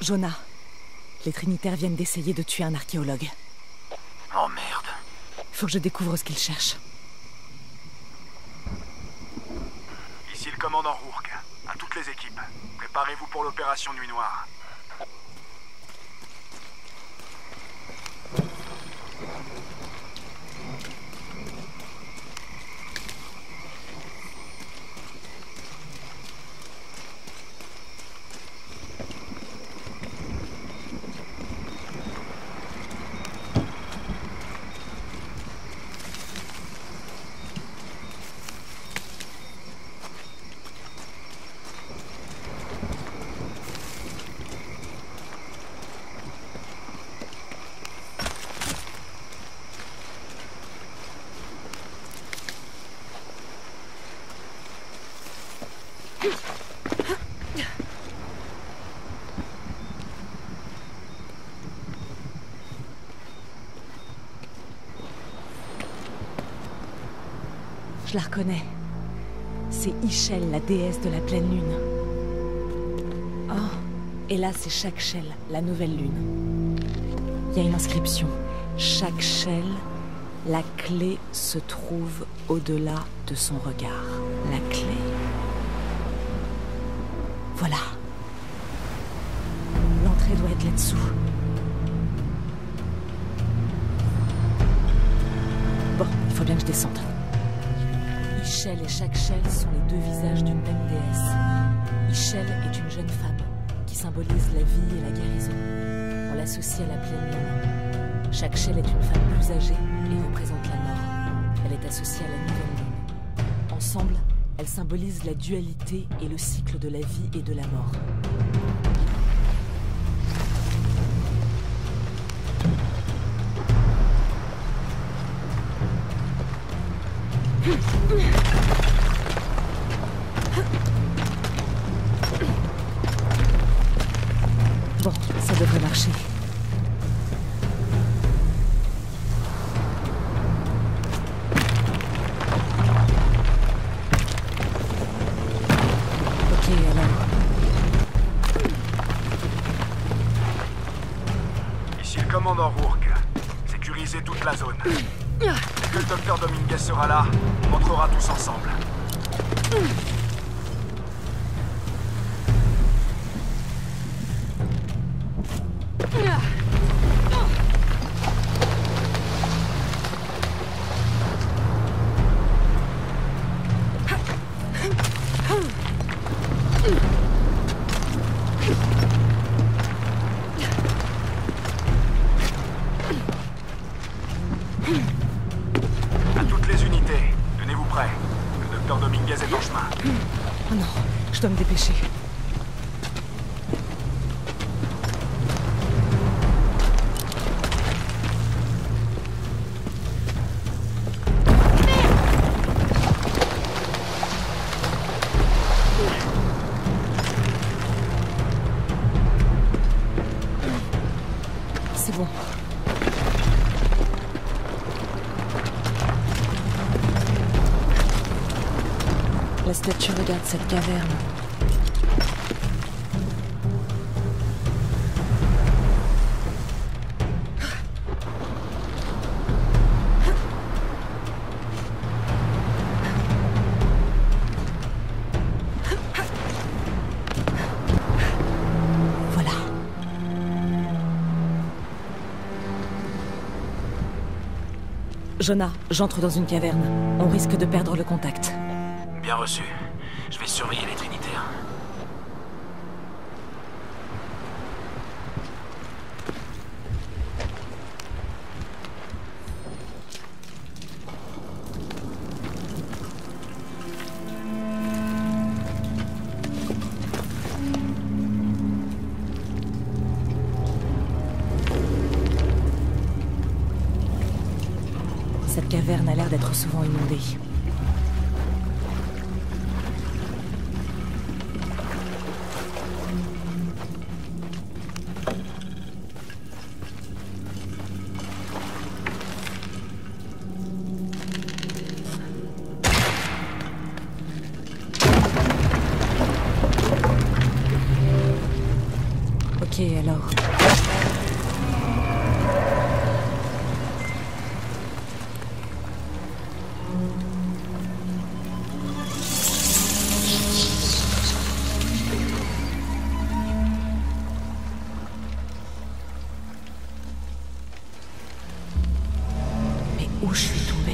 Jonah, les Trinitaires viennent d'essayer de tuer un archéologue. Oh merde. Faut que je découvre ce qu'ils cherchent. Ici le commandant Rourke. À toutes les équipes. Préparez-vous pour l'opération Nuit Noire. Je la reconnais. C'est Ischel, la déesse de la pleine lune. Oh, et là c'est Shak'Shel, la nouvelle lune. Il y a une inscription. Shak'Shel, la clé se trouve au-delà de son regard. La clé. Voilà. L'entrée doit être là-dessous. Bon, il faut bien que je descende. Ischel et Shak'Shel sont les deux visages d'une même déesse. Ischel est une jeune femme qui symbolise la vie et la guérison. On l'associe à la pleine lune. Shak'Shel est une femme plus âgée et représente la mort. Elle est associée à la nouvelle lune. Ensemble, elles symbolisent la dualité et le cycle de la vie et de la mort. Bon, ça devrait marcher. Ok, alors. Ici le commandant Rourke. Sécurisez toute la zone. Dès que le docteur Dominguez sera là, on entrera tous ensemble. À toutes les unités, tenez-vous prêts. Le docteur Dominguez est en chemin. Oh non, je dois me dépêcher. C'est bon. La statue regarde cette caverne. Voilà. Jonah, j'entre dans une caverne. On risque de perdre le contact. Bien reçu. Je vais surveiller les Trinitaires. Cette caverne a l'air d'être souvent inondée. Ok, alors. Mais où je suis tombée?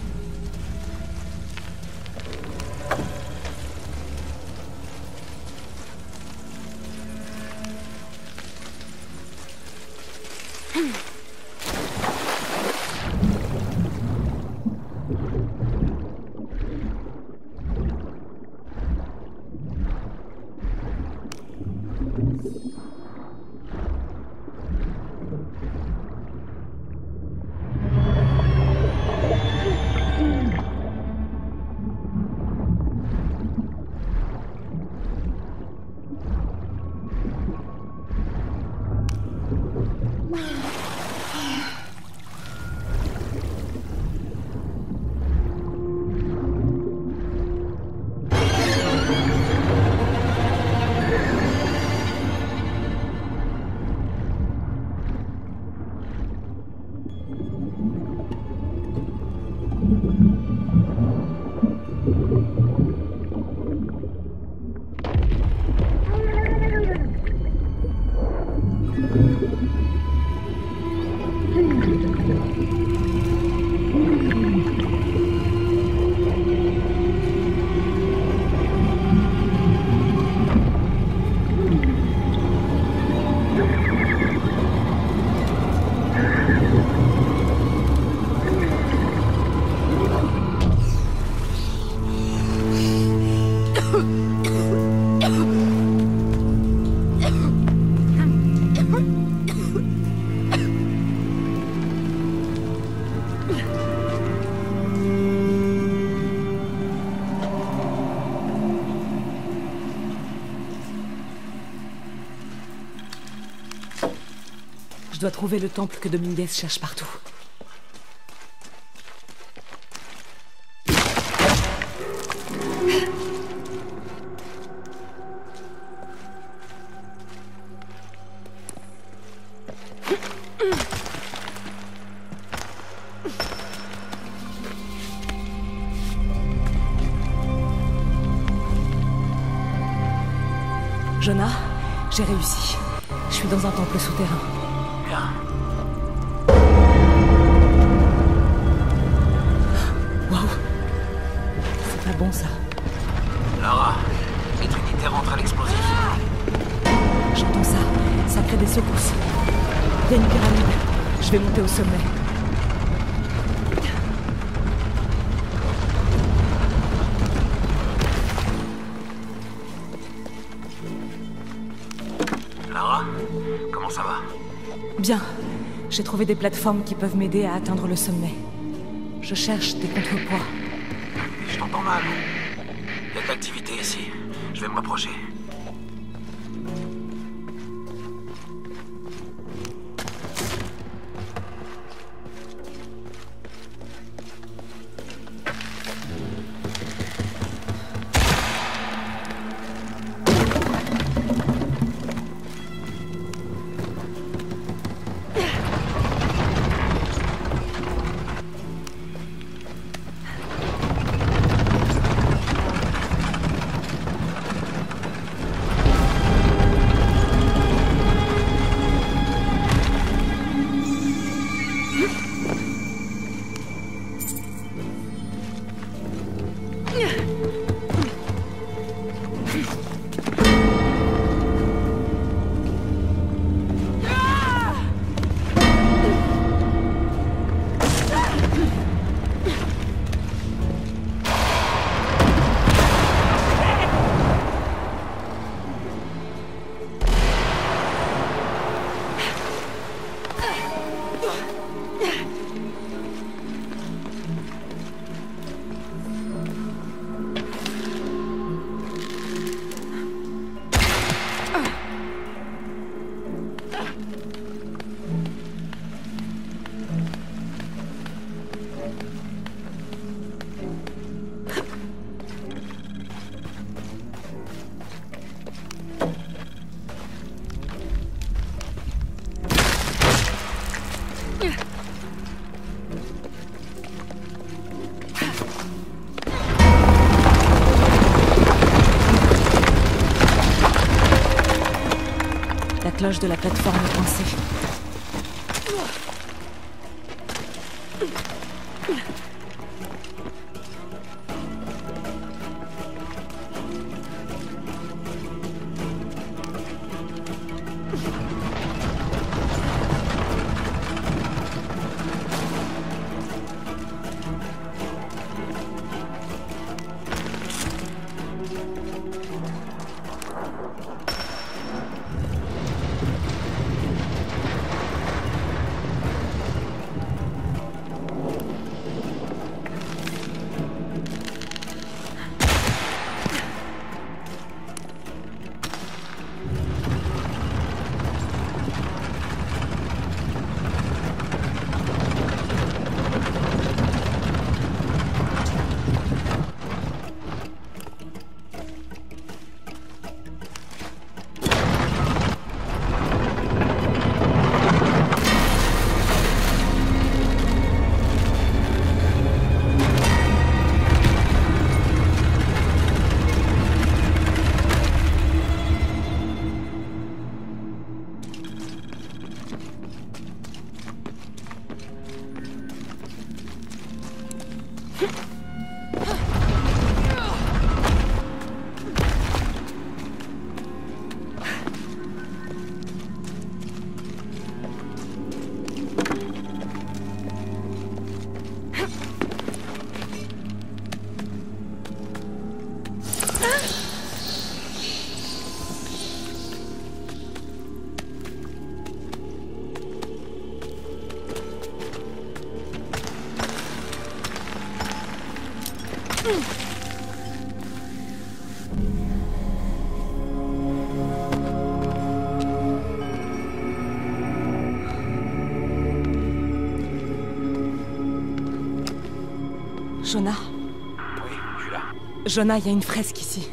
Je dois trouver le temple que Dominguez cherche partout. Jonah, j'ai réussi. Je suis dans un temple souterrain. Bien. Waouh! C'est pas bon ça. Lara, les Trinités rentrent à l'explosif. J'entends ça. Ça crée des secousses. Il y a une pyramide. Je vais monter au sommet. Lara, comment ça va? Bien. J'ai trouvé des plateformes qui peuvent m'aider à atteindre le sommet. Je cherche des contrepoids. Je t'entends mal. Il y a de l'activité ici. Je vais me rapprocher. cloche de la plateforme est coincée. Jonah. Oui, je suis là. Jonah, il y a une fresque ici.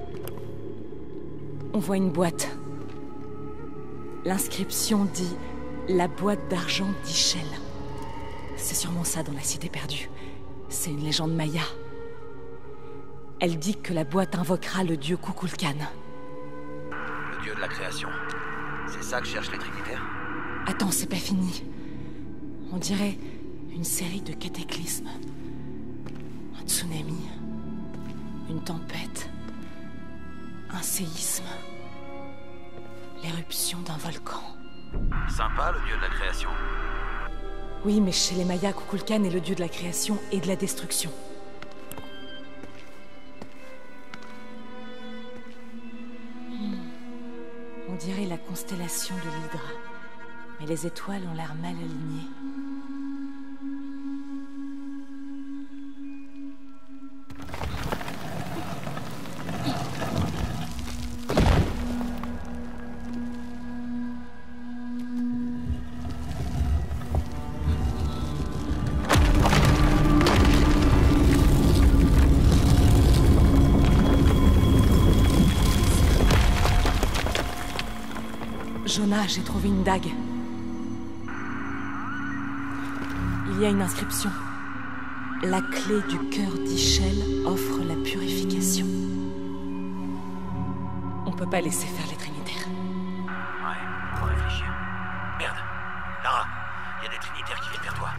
On voit une boîte. L'inscription dit « La boîte d'argent d'Ishel ». C'est sûrement ça dans la cité perdue. C'est une légende maya. Elle dit que la boîte invoquera le dieu Kukulkan. Le dieu de la création. C'est ça que cherchent les Trinitaires? Attends, c'est pas fini. On dirait une série de cataclysmes. Un tsunami. Une tempête. Un séisme. L'éruption d'un volcan. Sympa, le dieu de la création. Oui, mais chez les Mayas, Kukulkan est le dieu de la création et de la destruction. On dirait la constellation de l'Hydre. Mais les étoiles ont l'air mal alignées. Jonah, j'ai trouvé une dague. Il y a une inscription. La clé du cœur d'Ishel offre la purification. On peut pas laisser faire les Trinitaires. Ouais, faut réfléchir. Merde. Lara, il y a des Trinitaires qui viennent vers toi.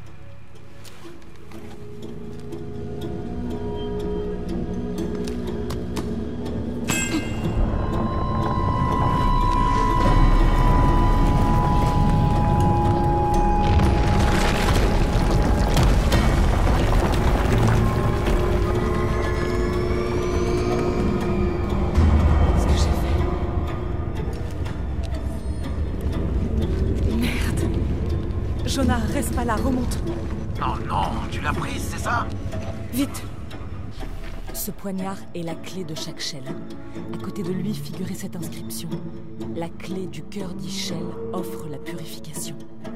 Jonah, reste pas là, remonte. Oh non, tu l'as prise, c'est ça? Vite! Ce poignard est la clé de chaque Shell. À côté de lui figurait cette inscription. La clé du cœur d'Ishel offre la purification.